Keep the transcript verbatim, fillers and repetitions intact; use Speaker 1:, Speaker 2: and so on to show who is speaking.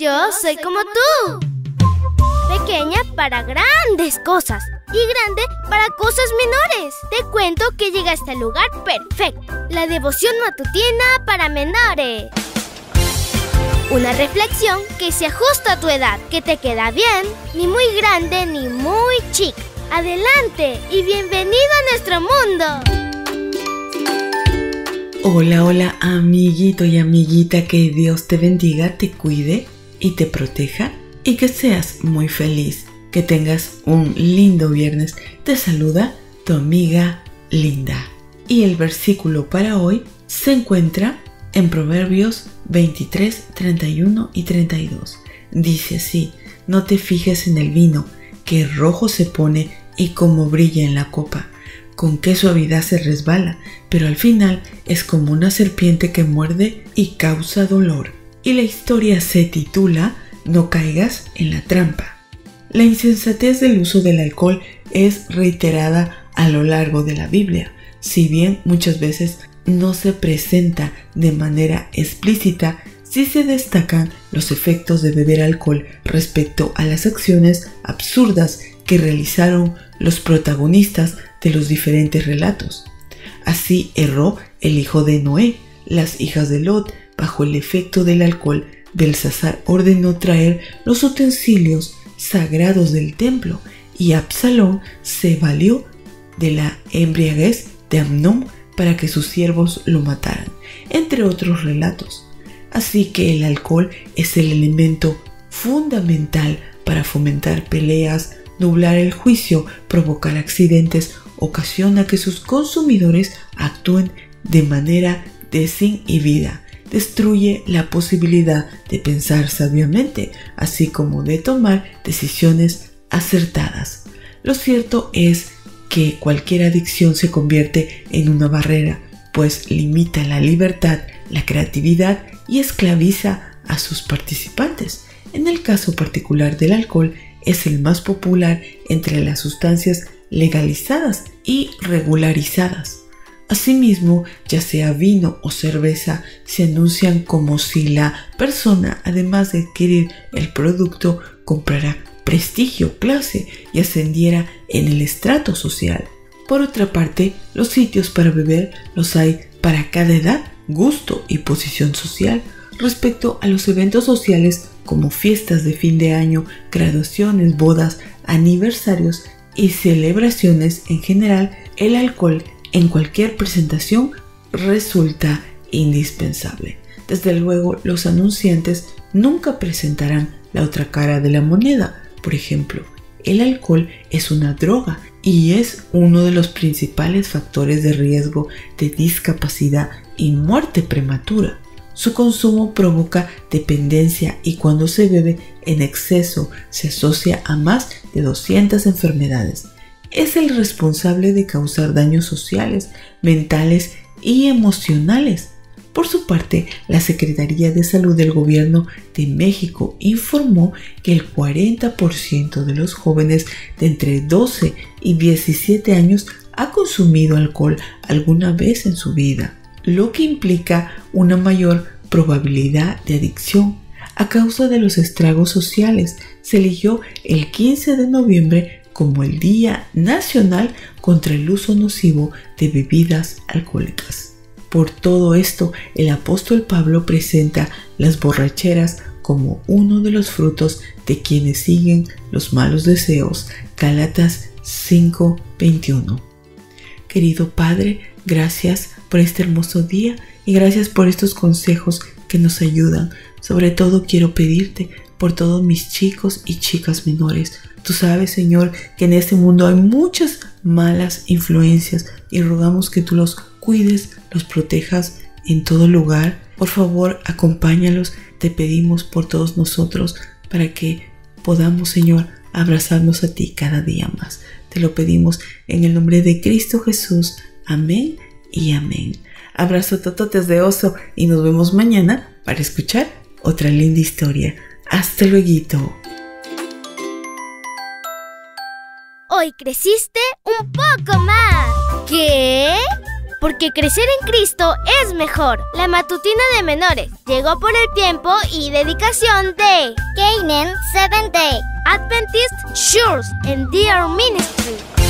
Speaker 1: Yo soy como tú. Pequeña para grandes cosas y grande para cosas menores. Te cuento que llegaste al lugar perfecto. La devoción matutina para menores. Una reflexión que se ajusta a tu edad, que te queda bien, ni muy grande ni muy chica. Adelante y bienvenido a nuestro mundo.
Speaker 2: Hola, hola, amiguito y amiguita, que Dios te bendiga, te cuide y te proteja y que seas muy feliz, que tengas un lindo viernes. Te saluda tu amiga Linda. Y el versículo para hoy se encuentra en Proverbios veintitrés, treinta y uno y treinta y dos. Dice así: no te fijes en el vino, que rojo se pone y como brilla en la copa. Con qué suavidad se resbala, pero al final es como una serpiente que muerde y causa dolor. Y la historia se titula No caigas en la trampa. La insensatez del uso del alcohol es reiterada a lo largo de la Biblia. Si bien muchas veces no se presenta de manera explícita, sí se destacan los efectos de beber alcohol respecto a las acciones absurdas que realizaron los protagonistas de los diferentes relatos. Así erró el hijo de Noé, las hijas de Lot. Bajo el efecto del alcohol, Belsasar ordenó traer los utensilios sagrados del templo y Absalón se valió de la embriaguez de Amnón para que sus siervos lo mataran, entre otros relatos. Así que el alcohol es el elemento fundamental para fomentar peleas, nublar el juicio, provocar accidentes, ocasiona que sus consumidores actúen de manera desinhibida, destruye la posibilidad de pensar sabiamente, así como de tomar decisiones acertadas. Lo cierto es que cualquier adicción se convierte en una barrera, pues limita la libertad, la creatividad y esclaviza a sus participantes. En el caso particular del alcohol, es el más popular entre las sustancias legalizadas y regularizadas. Asimismo, ya sea vino o cerveza, se anuncian como si la persona, además de adquirir el producto, comprara prestigio, clase y ascendiera en el estrato social. Por otra parte, los sitios para beber los hay para cada edad, gusto y posición social. Respecto a los eventos sociales como fiestas de fin de año, graduaciones, bodas, aniversarios y celebraciones en general, el alcohol en cualquier presentación resulta indispensable. Desde luego, los anunciantes nunca presentarán la otra cara de la moneda. Por ejemplo, el alcohol es una droga y es uno de los principales factores de riesgo de discapacidad y muerte prematura. Su consumo provoca dependencia y cuando se bebe en exceso se asocia a más de doscientas enfermedades. Es el responsable de causar daños sociales, mentales y emocionales. Por su parte, la Secretaría de Salud del Gobierno de México informó que el cuarenta por ciento de los jóvenes de entre doce y diecisiete años ha consumido alcohol alguna vez en su vida, lo que implica una mayor probabilidad de adicción. A causa de los estragos sociales, se eligió el quince de noviembre como el Día Nacional contra el Uso Nocivo de Bebidas Alcohólicas. Por todo esto, el apóstol Pablo presenta las borracheras como uno de los frutos de quienes siguen los malos deseos. Gálatas cinco veintiuno. Querido Padre, gracias por este hermoso día y gracias por estos consejos que nos ayudan. Sobre todo quiero pedirte por todos mis chicos y chicas menores. Tú sabes, Señor, que en este mundo hay muchas malas influencias y rogamos que tú los cuides, los protejas en todo lugar. Por favor, acompáñalos. Te pedimos por todos nosotros para que podamos, Señor, abrazarnos a ti cada día más. Te lo pedimos en el nombre de Cristo Jesús. Amén y amén. Abrazo tototes de oso y nos vemos mañana para escuchar otra linda historia. Hasta luego.
Speaker 1: Hoy creciste un poco más. ¿Qué? porque crecer en Cristo es mejor. La matutina de menores llegó por el tiempo y dedicación de
Speaker 3: Canaan Seventh Day
Speaker 1: Adventist Church and Dear Ministry.